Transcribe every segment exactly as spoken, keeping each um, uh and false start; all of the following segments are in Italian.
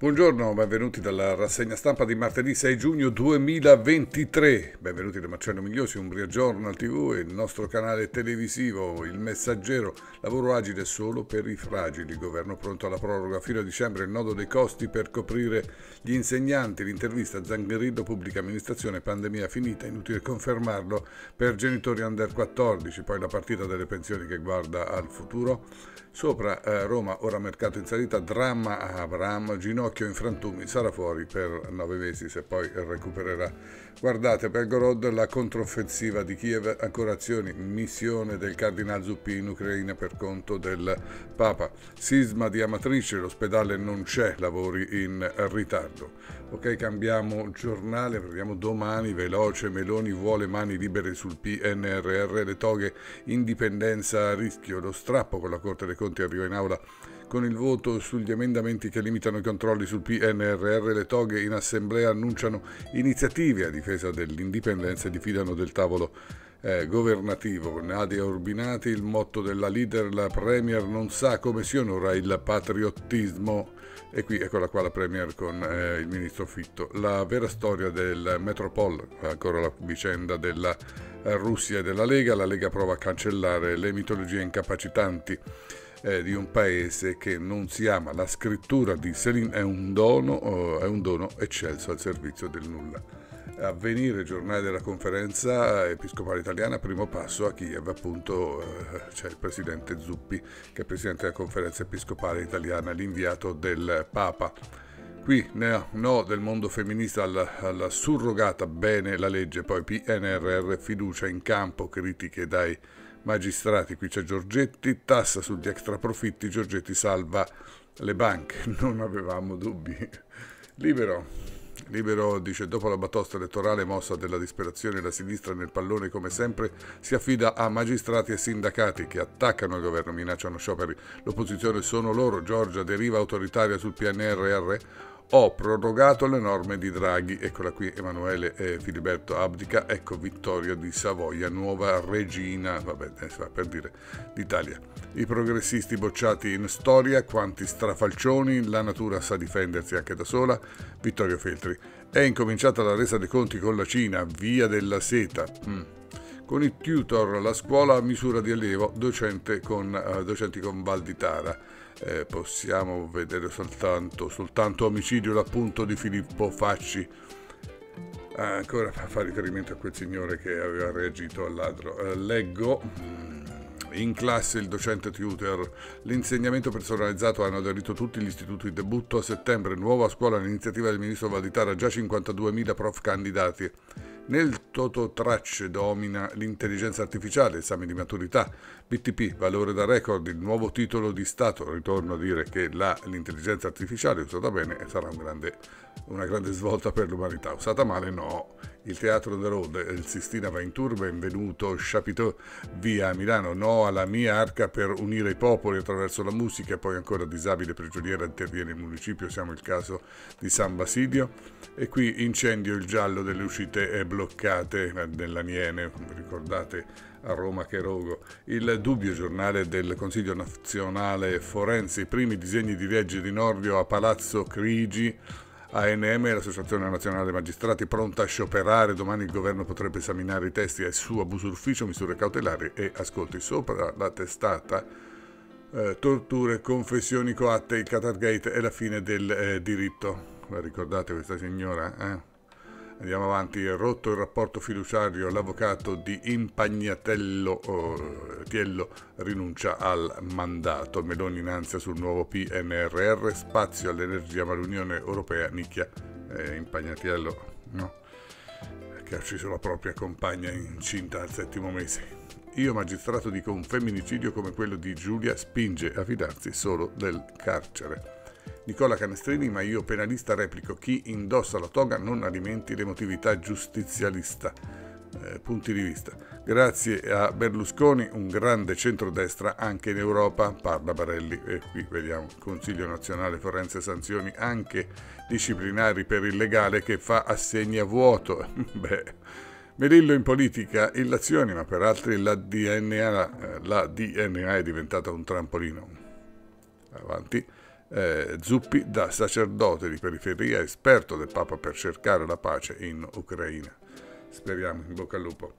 Buongiorno, benvenuti dalla rassegna stampa di martedì sei giugno duemilaventitré. Benvenuti da Marcello Migliosi, Umbria Journal tivù e il nostro canale televisivo Il Messaggero. Lavoro agile solo per i fragili. Governo pronto alla proroga fino a dicembre. Il nodo dei costi per coprire gli insegnanti. L'intervista Zangrillo, pubblica amministrazione, pandemia finita, inutile confermarlo per genitori under quattordici. Poi la partita delle pensioni che guarda al futuro. Sopra eh, Roma, ora mercato in salita, dramma a Abraham, ginocchio in frantumi, sarà fuori per nove mesi se poi recupererà. Guardate, Belgorod, la controffensiva di Kiev, ancora azioni, missione del Cardinal Zuppi in Ucraina per conto del Papa. Sisma di Amatrice, l'ospedale non c'è, lavori in ritardo. Ok, cambiamo giornale, prendiamo domani, veloce, Meloni vuole mani libere sul P N R R, le toghe, indipendenza a rischio, lo strappo con la Corte dei Conti arriva in aula con il voto sugli emendamenti che limitano i controlli sul P N R R, le toghe in assemblea annunciano iniziative a difesa dell'indipendenza e diffidano del tavolo eh, governativo. Nadia Urbinati, il motto della leader, la Premier non sa come si onora il patriottismo. E qui eccola qua la Premier con eh, il ministro Fitto. La vera storia del Metropol, ancora la vicenda della eh, Russia e della Lega. La Lega prova a cancellare le mitologie incapacitanti eh, di un paese che non si ama. La scrittura di Céline è un dono, oh, è un dono eccelso al servizio del nulla. Avvenire, giornale della conferenza episcopale italiana, primo passo a Kiev, appunto eh, c'è il presidente Zuppi che è presidente della conferenza episcopale italiana, l'inviato del Papa. Qui no, no del mondo femminista alla, alla surrogata, bene la legge, poi P N R R, fiducia in campo, critiche dai magistrati. Qui c'è Giorgetti, tassa sugli extraprofitti, Giorgetti salva le banche, non avevamo dubbi. Libero. Libero dice: dopo la batosta elettorale mossa della disperazione, la sinistra nel pallone come sempre si affida a magistrati e sindacati che attaccano il governo, minacciano scioperi. L'opposizione sono loro. Giorgia, deriva autoritaria sul P N R R. Ho prorogato le norme di Draghi. Eccola qui Emanuele e Filiberto abdica. Ecco Vittoria di Savoia, nuova regina, vabbè, si va per dire, d'Italia. I progressisti bocciati in storia, quanti strafalcioni, la natura sa difendersi anche da sola. Vittorio Feltri. È incominciata la resa dei conti con la Cina, via della seta. Mm. Con i tutor, la scuola a misura di allievo, docente con, uh, docenti con Valditara. Eh, possiamo vedere soltanto, soltanto omicidio, l'appunto di Filippo Facci. Ah, ancora fa riferimento a quel signore che aveva reagito al ladro. Eh, leggo. In classe il docente tutor, l'insegnamento personalizzato, hanno aderito tutti gli istituti. Debutto a settembre, nuova scuola, l'iniziativa del ministro Valditara, già cinquantaduemila prof candidati. Nel Tototracce domina l'intelligenza artificiale, esame di maturità, B T P, valore da record, il nuovo titolo di Stato. Ritorno a dire che la, l'intelligenza artificiale usata bene sarà un grande, una grande svolta per l'umanità, usata male no. Il Teatro de Rode, il Sistina va in tour, benvenuto Chapiteau via Milano, no alla mia arca per unire i popoli attraverso la musica. Poi ancora disabile prigioniera interviene il municipio, siamo il caso di San Basilio. E qui incendio, il giallo delle uscite bloccate nell'Aniene, ricordate a Roma che rogo. Il dubbio, giornale del Consiglio Nazionale Forense, i primi disegni di legge di Nordio a Palazzo Crigi. A N M, l'Associazione Nazionale Magistrati, pronta a scioperare. Domani il governo potrebbe esaminare i testi e su abuso d'ufficio, misure cautelari e ascolti. Sopra la testata eh, torture, confessioni coatte, il Qatargate e la fine del eh, diritto. La ricordate questa signora? Eh? Andiamo avanti. Rotto il rapporto fiduciario, l'avvocato di Impagnatello oh, Tiello rinuncia al mandato. Meloni in ansia sul nuovo P N R R, spazio all'energia ma l'Unione Europea nicchia eh, Impagnatello, no? Che ha ucciso la propria compagna incinta al settimo mese. Io magistrato dico un femminicidio come quello di Giulia spinge a fidarsi solo del carcere. Nicola Canestrini, ma io penalista replico: chi indossa la toga non alimenti l'emotività giustizialista. Eh, punti di vista. Grazie a Berlusconi un grande centrodestra anche in Europa, parla Barelli. E qui vediamo Consiglio Nazionale Forense, sanzioni anche disciplinari per il legale che fa assegni a vuoto. Beh, Melillo in politica, illazioni, ma per altri la D N A, la D N A è diventata un trampolino. Avanti. Eh, Zuppi, da sacerdote di periferia, esperto del Papa per cercare la pace in Ucraina. Speriamo, in bocca al lupo.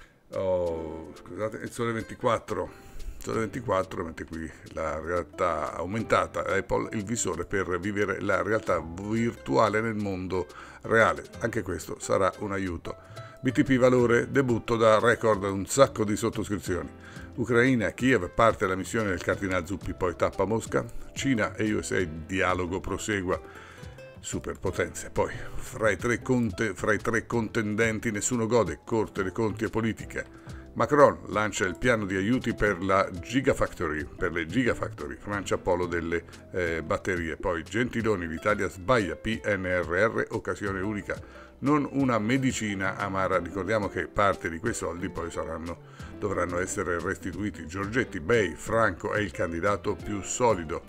Oh, scusate, il Sole ventiquattro. Sole ventiquattro mette qui la realtà aumentata, Apple il visore per vivere la realtà virtuale nel mondo reale. Anche questo sarà un aiuto. B T P Valore, debutto da record, un sacco di sottoscrizioni. Ucraina, Kiev, parte la missione del Cardinal Zuppi, poi tappa Mosca. Cina e U S A, dialogo prosegua. Superpotenze. Poi, fra i, tre conte, fra i tre contendenti nessuno gode, Corte dei Conti e politica. Macron lancia il piano di aiuti per la Gigafactory, per le Gigafactory, Francia Polo delle eh, batterie. Poi Gentiloni, l'Italia sbaglia, P N R R, occasione unica, non una medicina amara. Ricordiamo che parte di quei soldi poi saranno, dovranno essere restituiti. Giorgetti, Bei, Franco è il candidato più solido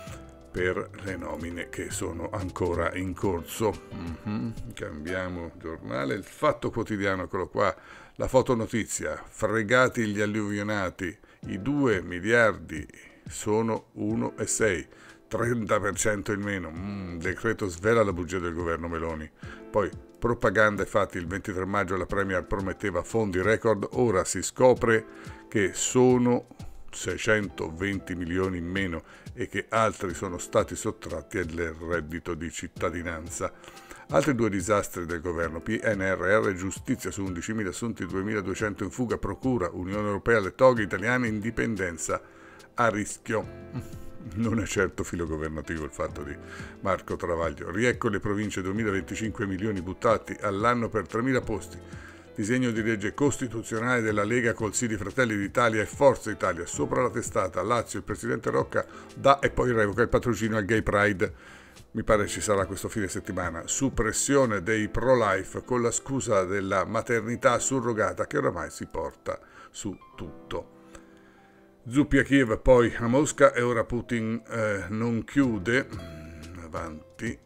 per le nomine che sono ancora in corso. Mm-hmm. Cambiamo giornale, il Fatto Quotidiano, eccolo qua. La fotonotizia, fregati gli alluvionati, i due miliardi sono uno virgola sei, trenta per cento in meno, mm, decreto svela la bugia del governo Meloni. Poi propaganda e fatti, il ventitré maggio la Premier prometteva fondi record, ora si scopre che sono seicentoventi milioni in meno e che altri sono stati sottratti al reddito di cittadinanza. Altri due disastri del governo, P N R R, giustizia su undicimila assunti, duemiladuecento in fuga, procura, Unione Europea, le toghe italiane, indipendenza a rischio. Non è certo filo governativo il fatto di Marco Travaglio. Riecco le province, duemilaventicinque milioni buttati all'anno per tremila posti. Disegno di legge costituzionale della Lega col sì di Fratelli d'Italia e Forza Italia. Sopra la testata, Lazio, il presidente Rocca dà e poi revoca il patrocinio al Gay Pride. Mi pare ci sarà questo fine settimana. Suppressione dei pro-life con la scusa della maternità surrogata che oramai si porta su tutto. Zuppi a Kiev, poi a Mosca e ora Putin eh, non chiude. Avanti.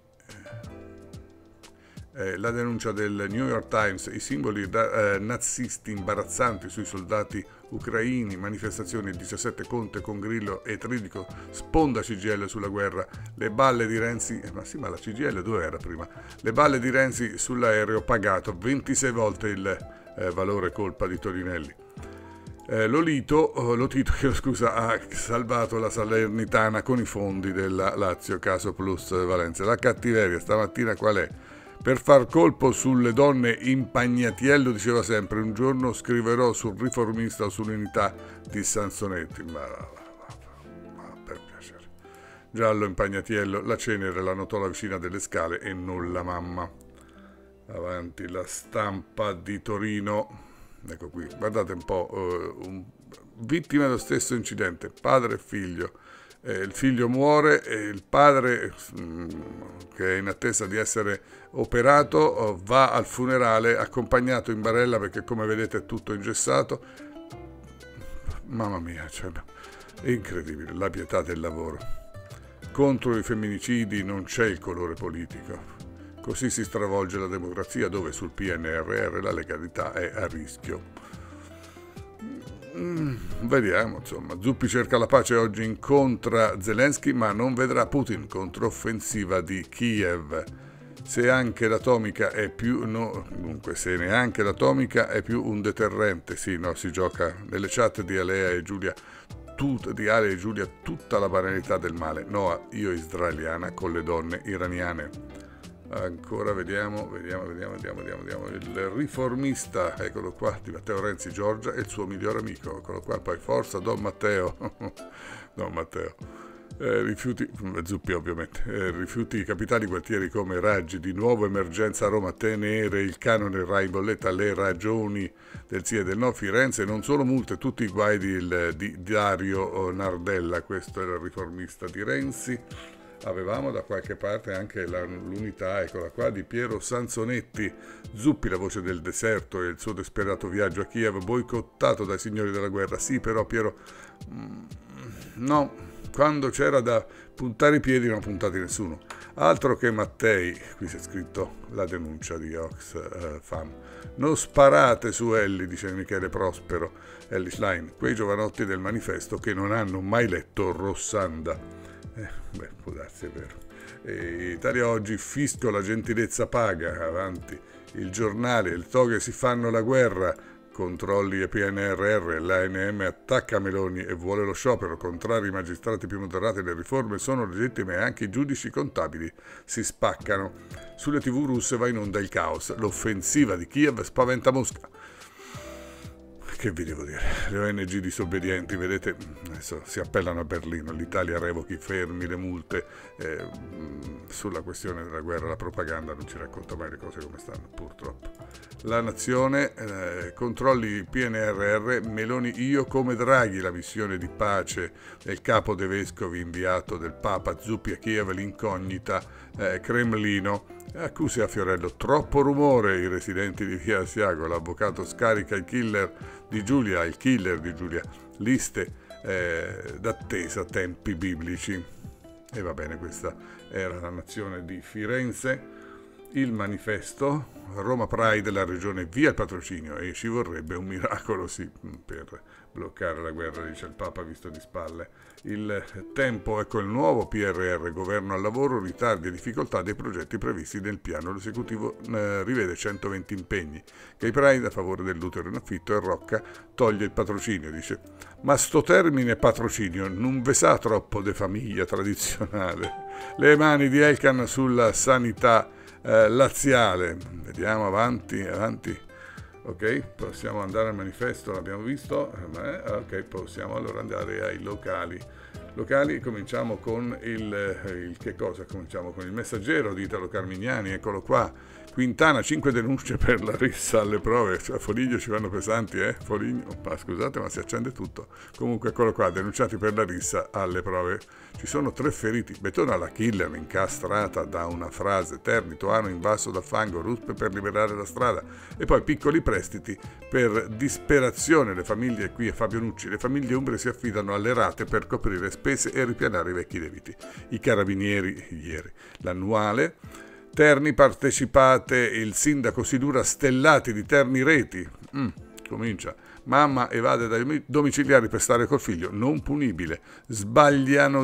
Eh, la denuncia del New York Times, i simboli da, eh, nazisti imbarazzanti sui soldati ucraini, manifestazioni il diciassette, Conte con Grillo e Tridico, sponda C G I L sulla guerra, le balle di Renzi, eh, ma sì, ma la C G I L dove era prima? Le balle di Renzi sull'aereo pagato ventisei volte il eh, valore, colpa di Torinelli. Eh, Lolito, oh, Lotito, scusa, ha salvato la Salernitana con i fondi della Lazio, caso Plus Valenza. La cattiveria stamattina qual è? Per far colpo sulle donne Impagnatiello diceva sempre: un giorno scriverò sul Riformista o sull'Unità di Sansonetti. Ma, ma, ma per piacere. Giallo Impagnatiello, la cenere la notò la vicina delle scale e non la mamma. Avanti, La Stampa di Torino. Ecco qui, guardate un po', uh, un, vittima dello stesso incidente, padre e figlio. Eh, il figlio muore e il padre, mh, che è in attesa di essere operato, va al funerale accompagnato in barella perché, come vedete, è tutto ingessato. Mamma mia, cioè, è incredibile, la pietà del lavoro. Contro i femminicidi non c'è il colore politico. Così si stravolge la democrazia, dove sul P N R R la legalità è a rischio. Mm, vediamo, insomma. Zuppi cerca la pace, oggi incontra Zelensky, ma non vedrà Putin, controffensiva di Kiev. Se anche l'atomica è più, no, dunque, se neanche l'atomica è più un deterrente, sì, no, si gioca nelle chat di Alea e Giulia, tut, di Ale e Giulia, tutta la banalità del male. Noa, io israeliana con le donne iraniane. Ancora vediamo, vediamo, vediamo, vediamo, vediamo, vediamo. Il Riformista, eccolo qua, di Matteo Renzi, Giorgia e il suo miglior amico, eccolo qua, poi forza Don Matteo, Don Matteo, eh, rifiuti, Zuppi ovviamente, eh, rifiuti capitali, quartieri come Raggi, di nuovo emergenza a Roma, tenere il canone Rai in bolletta, le ragioni del sì e del no, Firenze, non solo multe, tutti i guai di, di Dario Nardella, questo è il Riformista di Renzi. Avevamo da qualche parte anche la, l'unità, eccola qua, di Piero Sansonetti. Zuppi, la voce del deserto e il suo disperato viaggio a Kiev, boicottato dai signori della guerra. Sì, però Piero, mm, no, quando c'era da puntare i piedi non ha puntati nessuno. Altro che Mattei, qui c'è scritto la denuncia di Oxfam. Eh, non sparate su Elli, dice Michele Prospero, Elli Schlein, quei giovanotti del manifesto che non hanno mai letto Rossanda. Eh, beh, può darsi, è vero. E Italia Oggi, fisco, la gentilezza paga, avanti. Il Giornale, il toghe si fanno la guerra, controlli e P N R R, l'A N M attacca Meloni e vuole lo sciopero, contrari i magistrati più moderati, le riforme sono legittime e anche i giudici contabili si spaccano. Sulle tv russe va in onda il caos, l'offensiva di Kiev spaventa Mosca. Che vi devo dire? Le O N G disobbedienti, vedete, adesso si appellano a Berlino, l'Italia revochi i fermi, le multe, eh, sulla questione della guerra la propaganda non ci racconta mai le cose come stanno, purtroppo. La Nazione, eh, controlli P N R R, Meloni io come Draghi, la missione di pace del capo dei vescovi inviato del Papa Zuppi a Kiev, l'incognita, eh, Cremlino. Accuse a Fiorello, troppo rumore, i residenti di Via Asiago, l'avvocato scarica il killer di Giulia, il killer di Giulia, liste eh, d'attesa, tempi biblici. E va bene, questa era la Nazione di Firenze. Il Manifesto, Roma Pride, la regione via il patrocinio e ci vorrebbe un miracolo, sì, per bloccare la guerra, dice il Papa visto di spalle. Il Tempo, ecco il nuovo P R R, governo al lavoro, ritardi e difficoltà dei progetti previsti nel piano. L'esecutivo eh, rivede centoventi impegni. Gay Pride a favore dell'utero in affitto e Rocca toglie il patrocinio, dice. Ma sto termine patrocinio non ve sa troppo de famiglia tradizionale. Le mani di Elkan sulla sanità eh, laziale. Vediamo, avanti, avanti. Ok, possiamo andare al Manifesto, l'abbiamo visto, eh, ok, possiamo allora andare ai locali. Locali, cominciamo con il, il che cosa? Cominciamo con il Messaggero di Italo Carmignani, eccolo qua. Quintana, cinque denunce per la rissa alle prove, cioè Foligno ci vanno pesanti, eh? Foligno, oh, scusate ma si accende tutto. Comunque eccolo qua, denunciati per la rissa alle prove. Ci sono tre feriti, Betona la killer incastrata da una frase, Terni, Toano invaso da fango, ruspe per liberare la strada e poi piccoli prestiti per disperazione. Le famiglie, qui a Fabio Nucci, le famiglie umbre si affidano alle rate per coprire spese e ripianare i vecchi debiti. I carabinieri, ieri, l'annuale. Terni, partecipate, il sindaco si dura stellati di Terni Reti. Mm, comincia. Mamma evade dai domiciliari per stare col figlio, non punibile. Sbagliano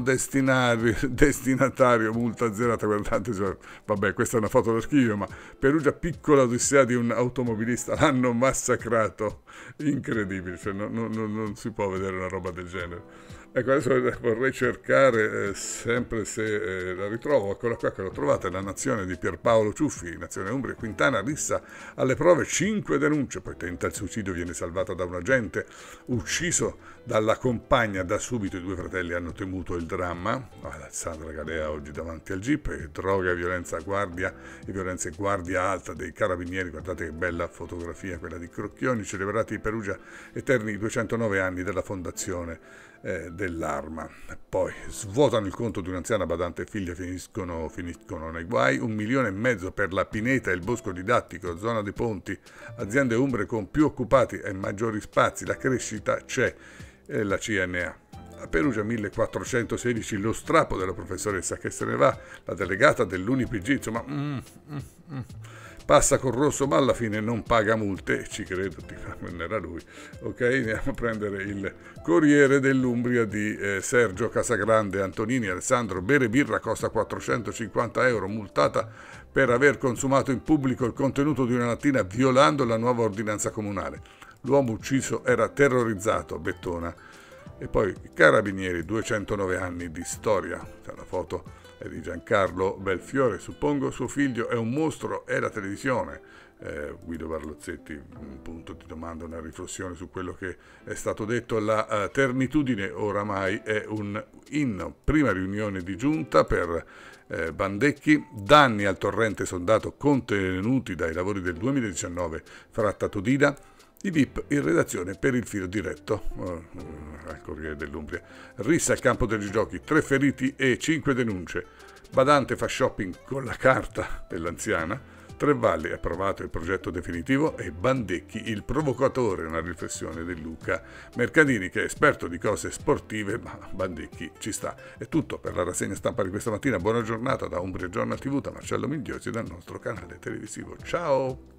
destinatario, multa zerata. Guardate, cioè, vabbè, questa è una foto d'archivio, ma Perugia, piccola odissea di un automobilista, l'hanno massacrato. Incredibile, cioè, non, non, non si può vedere una roba del genere. Ecco, adesso vorrei cercare, eh, sempre se eh, la ritrovo, eccola qua che l'ho trovata, La Nazione di Pierpaolo Ciuffi, Nazione Umbria, Quintana, rissa alle prove, cinque denunce, poi tenta il suicidio, viene salvata da un agente, ucciso dalla compagna, da subito i due fratelli hanno temuto il dramma, Alessandra Galea oggi davanti al Jeep, e droga e violenza a guardia, e violenza e guardia alta dei carabinieri, guardate che bella fotografia quella di Crocchioni, celebrati in Perugia eterni i duecentonove anni della fondazione Eh, dell'arma. Poi svuotano il conto di un'anziana badante e figlia, finiscono, finiscono nei guai, un milione e mezzo per la Pineta e il Bosco Didattico, zona dei ponti, aziende umbre con più occupati e maggiori spazi, la crescita c'è, e la C N A. A Perugia millequattrocentosedici lo strappo della professoressa che se ne va, la delegata dell'U N I P G, insomma, mm, mm, mm. Passa col rosso ma alla fine non paga multe, ci credo, non era lui. Ok, andiamo a prendere il Corriere dell'Umbria di eh, Sergio Casagrande, Antonini, Alessandro, bere birra costa quattrocentocinquanta euro, multata per aver consumato in pubblico il contenuto di una lattina violando la nuova ordinanza comunale. L'uomo ucciso era terrorizzato, Bettona. E poi Carabinieri, duecentonove anni di storia, c'è la foto è di Giancarlo Belfiore, suppongo suo figlio è un mostro, è la televisione. Eh, Guido Barlozzetti, un punto di domanda, una riflessione su quello che è stato detto. La uh, ternitudine oramai è un inno. Prima riunione di giunta per eh, Bandecchi, danni al torrente sondato contenuti dai lavori del duemiladiciannove Fratta Todina. I V I P in redazione per il filo diretto uh, al Corriere dell'Umbria. Rissa al campo degli giochi, tre feriti e cinque denunce. Badante fa shopping con la carta dell'anziana. Tre Valli approvato il progetto definitivo e Bandecchi il provocatore, una riflessione di Luca Mercadini che è esperto di cose sportive, ma Bandecchi ci sta. È tutto per la rassegna stampa di questa mattina. Buona giornata da Umbria Journal tivù, da Marcello Migliosi, dal nostro canale televisivo. Ciao!